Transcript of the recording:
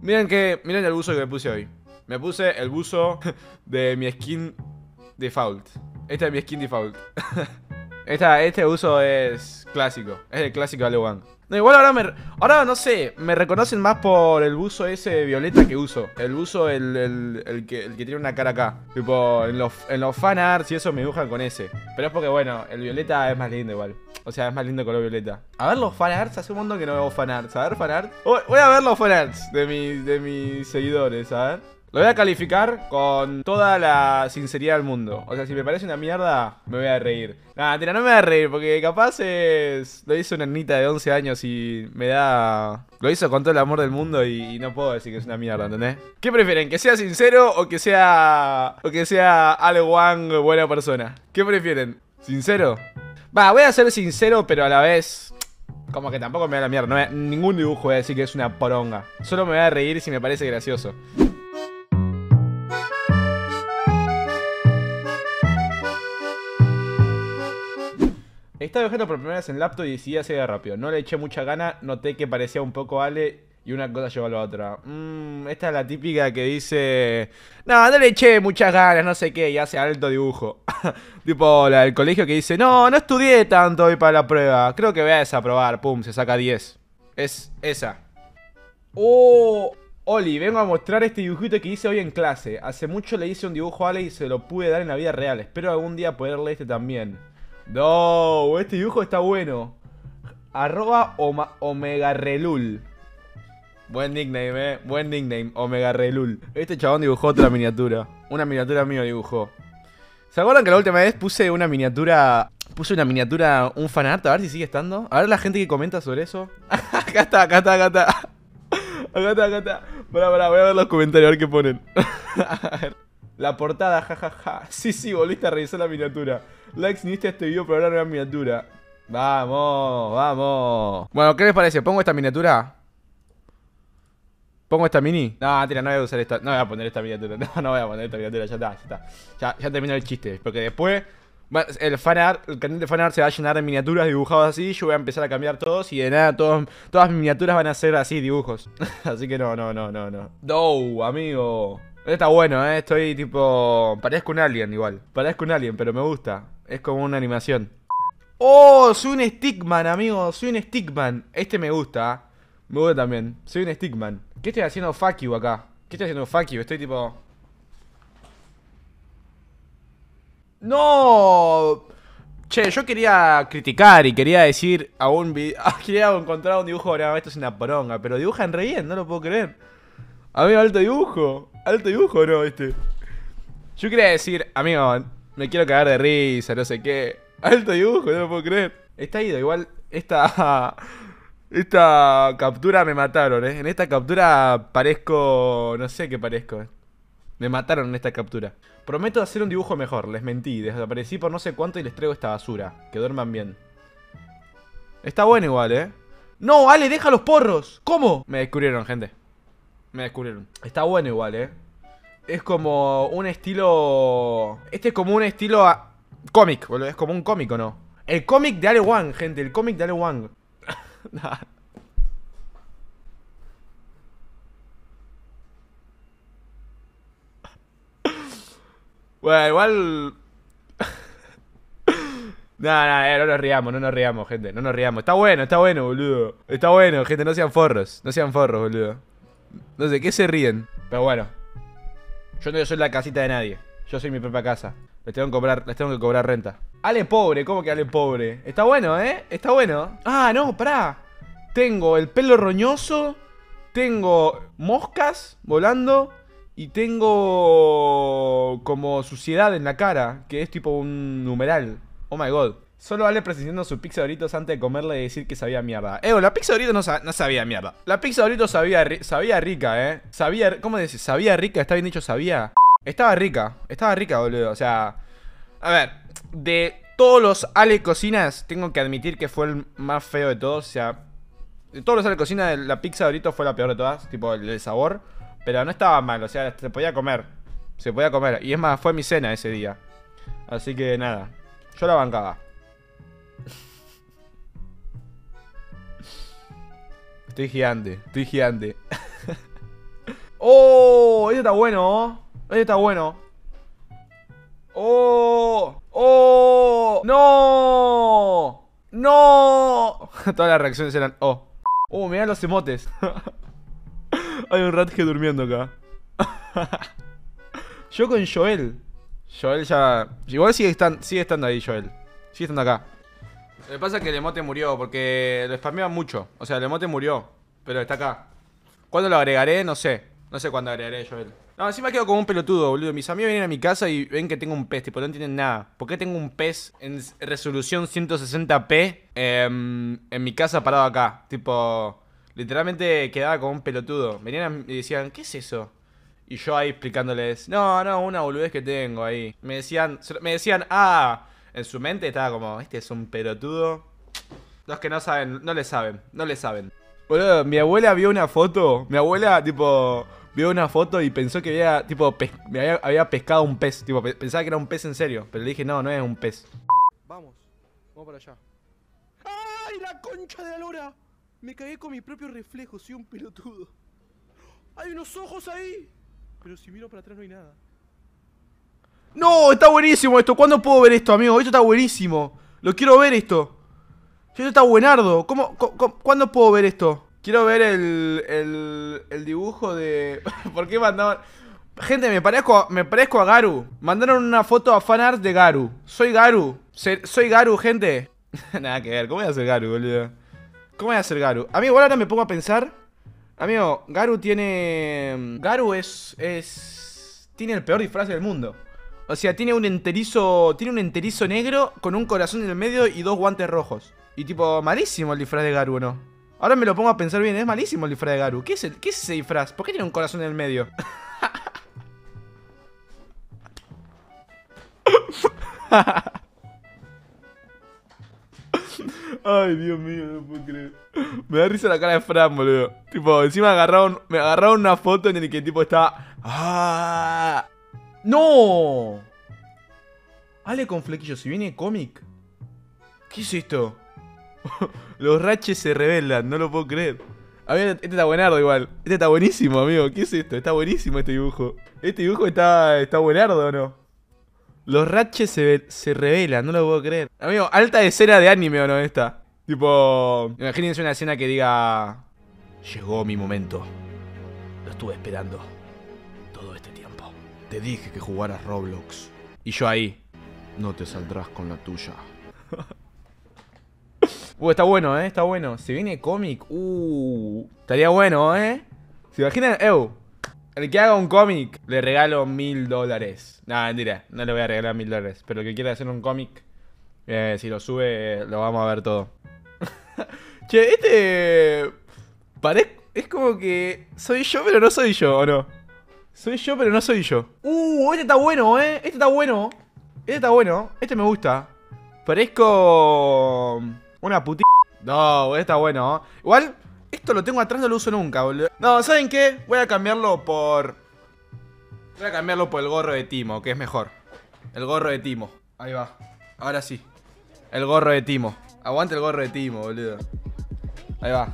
Miren el buzo que me puse hoy. Me puse el buzo de mi skin default. Este es mi skin default. Este uso es clásico. Es el clásico de Ale1. No, igual ahora no sé, me reconocen más por el buzo ese violeta que uso. El buzo, el que tiene una cara acá. Tipo, en los fanarts y eso me dibujan con ese. Pero es porque, bueno, el violeta es más lindo igual. O sea, es más lindo color violeta. A ver los fanarts, hace un montón que no veo fanarts. A ver, fanarts. Voy a ver los fanarts de mis seguidores, a ver. Lo voy a calificar con toda la sinceridad del mundo. O sea, si me parece una mierda, me voy a reír. Nah, tira, no me voy a reír, porque capaz lo hizo una nita de 11 años y me da... Lo hizo con todo el amor del mundo y no puedo decir que es una mierda, ¿entendés? ¿Qué prefieren? ¿Que sea sincero o que sea Ale1 buena persona? ¿Qué prefieren? ¿Sincero? Va, voy a ser sincero, pero a la vez... Como que tampoco me da la mierda. Ningún dibujo voy a decir que es una poronga. Solo me voy a reír si me parece gracioso. Estaba dibujando por primera vez en laptop y decidí hacer rápido. No le eché mucha gana, noté que parecía un poco Ale y una cosa llevó a la otra. Esta es la típica que dice... No le eché muchas ganas, no sé qué, y hace alto dibujo. Tipo la del colegio que dice... No estudié tanto hoy para la prueba. Creo que voy a desaprobar. Pum, se saca 10. Es esa. Oh, Oli, vengo a mostrar este dibujito que hice hoy en clase. Hace mucho le hice un dibujo a Ale y se lo pude dar en la vida real. Espero algún día poderle este también. No, este dibujo está bueno. @omegarelul. Buen nickname, buen nickname, Omegarelul. Este chabón dibujó otra miniatura. Una miniatura mío dibujó. ¿Se acuerdan que la última vez puse una miniatura? Puse una miniatura, un fanart, a ver si sigue estando. A ver la gente que comenta sobre eso. Acá está. Acá está. Pará, voy a ver los comentarios, a ver qué ponen. A ver. La portada, jajaja. Sí, volviste a revisar la miniatura. Likes ni este video por hablar de una miniatura. Vamos. Bueno, ¿qué les parece? ¿Pongo esta miniatura? ¿Pongo esta mini? No, tira, no voy a usar esta. No voy a poner esta miniatura. No voy a poner esta miniatura, ya está. Ya terminó el chiste. Porque después el canal de fanart se va a llenar de miniaturas dibujadas así. Yo voy a empezar a cambiar todos y de nada, todas mis miniaturas van a ser así, dibujos. Así que no. No, amigo. Está bueno, estoy tipo... Parezco un alien igual. Parezco un alien, pero me gusta. Es como una animación. ¡Oh! Soy un stickman, amigo. Soy un stickman. Este me gusta. Me gusta también. Soy un stickman. ¿Qué estoy haciendo fuck you acá? ¿Qué estoy haciendo fuck you? Estoy tipo... ¡No! Che, yo quería criticar y quería decir a un video... quería encontrar un dibujo... No, esto es una poronga. Pero dibujan re bien, no lo puedo creer. Amigo, alto dibujo. Alto dibujo, ¿no? Yo quería decir, amigo, me quiero cagar de risa, no sé qué. Alto dibujo, no lo puedo creer. Está ido, igual esta captura me mataron, En esta captura parezco... No sé qué parezco, Me mataron en esta captura. Prometo hacer un dibujo mejor, les mentí. Desaparecí por no sé cuánto y les traigo esta basura. Que duerman bien. Está bueno igual, No, Ale, deja los porros. ¿Cómo? Me descubrieron, gente. Me descubrieron. Está bueno igual, Es como un estilo... Este es como un estilo cómic, boludo. Es como un cómic, ¿o no? El cómic de Ale1, gente. El cómic de Ale1. Nah. Bueno, igual... No nos riamos, gente. No nos riamos. Está bueno, boludo. Está bueno, gente. No sean forros, boludo. No sé, ¿qué se ríen? Pero bueno. Yo no soy la casita de nadie. Yo soy mi propia casa. Les tengo que cobrar renta. Ale pobre, ¿cómo que Ale pobre? Está bueno, Está bueno. Ah, no, pará. Tengo el pelo roñoso. Tengo moscas volando. Y tengo como suciedad en la cara. Que es tipo un numeral. Oh my god. Solo Ale precisando sus pizza Doritos antes de comerle y decir que sabía mierda. La pizza Doritos no sabía mierda. La pizza Doritos sabía rica, Sabía, ¿cómo decís? Sabía rica, está bien dicho, sabía. Estaba rica, boludo. O sea, a ver, de todos los Ale Cocinas, tengo que admitir que fue el más feo de todos. O sea, de todos los Ale Cocinas, la pizza Doritos fue la peor de todas. Tipo, el sabor. Pero no estaba mal, o sea, se podía comer. Y es más, fue mi cena ese día. Así que nada, yo la bancaba. Estoy gigante. ¡Oh! Este está bueno. Este está bueno. ¡Oh! ¡Oh! ¡No! ¡No! Todas las reacciones eran ¡oh! Mirá los emotes. Hay un Radhead durmiendo acá. Yo con Joel. Joel ya... Igual sigue estando ahí Joel. Sigue estando acá. Lo que pasa es que el emote murió porque lo spameaban mucho. O sea, el emote murió, pero está acá. ¿Cuándo lo agregaré? No sé. No sé cuándo agregaré Joel. No, encima quedo como un pelotudo, boludo. Mis amigos vienen a mi casa y ven que tengo un pez, tipo, no entienden nada. ¿Por qué tengo un pez en resolución 160p en mi casa parado acá? Tipo, literalmente quedaba como un pelotudo. Venían y decían, ¿qué es eso? Y yo ahí explicándoles, no, una boludez que tengo ahí. Me decían, en su mente estaba como, este es un pelotudo. Los que no saben, no le saben. Boludo, mi abuela vio una foto. Mi abuela, tipo, vio una foto y pensó que había, tipo, había pescado un pez. Tipo, pensaba que era un pez en serio. Pero le dije, no es un pez. Vamos para allá. ¡Ay, la concha de la lora! Me cagué con mi propio reflejo, soy un pelotudo. ¡Hay unos ojos ahí! Pero si miro para atrás no hay nada. ¡No! Está buenísimo esto. ¿Cuándo puedo ver esto, amigo? Esto está buenísimo. Lo quiero ver esto. Esto está buenardo. ¿Cuándo puedo ver esto? Quiero ver el dibujo de... ¿Por qué mandaron...? Gente, me parezco a Garu. Mandaron una foto a fanart de Garu. Soy Garu. Soy Garu, gente. Nada que ver. ¿Cómo voy a ser Garu, boludo? ¿Cómo voy a ser Garu? Amigo, igual ahora me pongo a pensar. Amigo, Garu tiene... Garu tiene el peor disfraz del mundo. O sea, tiene un enterizo negro con un corazón en el medio y 2 guantes rojos. Y tipo, malísimo el disfraz de Garu, ¿no? Ahora me lo pongo a pensar bien, es malísimo el disfraz de Garu. ¿Qué es ese disfraz? ¿Por qué tiene un corazón en el medio? Ay, Dios mío, no puedo creer. Me da risa la cara de Fran, boludo. Tipo, encima me agarraron una foto en la que tipo estaba... ¡Ah! ¡No! Ale con flequillo, si viene cómic. ¿Qué es esto? Los raches se revelan, no lo puedo creer. A ver, este está buenardo igual. Este está buenísimo, amigo. ¿Qué es esto? Está buenísimo este dibujo. Este dibujo está buenardo, ¿o no? Los raches se revelan, no lo puedo creer. Amigo, alta escena de anime, ¿o no? Esta. Tipo, imagínense una escena que diga... Llegó mi momento. Lo estuve esperando todo este tiempo. Te dije que jugaras Roblox. Y yo ahí. No te saldrás con la tuya. Está bueno, está bueno. Se viene cómic. Estaría bueno, ¿Se imaginan? El que haga un cómic, le regalo $1000. No, mentira, no le voy a regalar $1000. Pero el que quiera hacer un cómic, si lo sube, lo vamos a ver todo. Che, es como que soy yo, pero no soy yo, ¿o no? Soy yo, pero no soy yo. Este está bueno, Este está bueno. Este está bueno. Este me gusta. Parezco... una putita. No, este está bueno. Igual, esto lo tengo atrás, no lo uso nunca, boludo. No, ¿saben qué? Voy a cambiarlo por el gorro de Timo, que es mejor. El gorro de Timo. Ahí va. Ahora sí. El gorro de Timo. Aguante el gorro de Timo, boludo. Ahí va.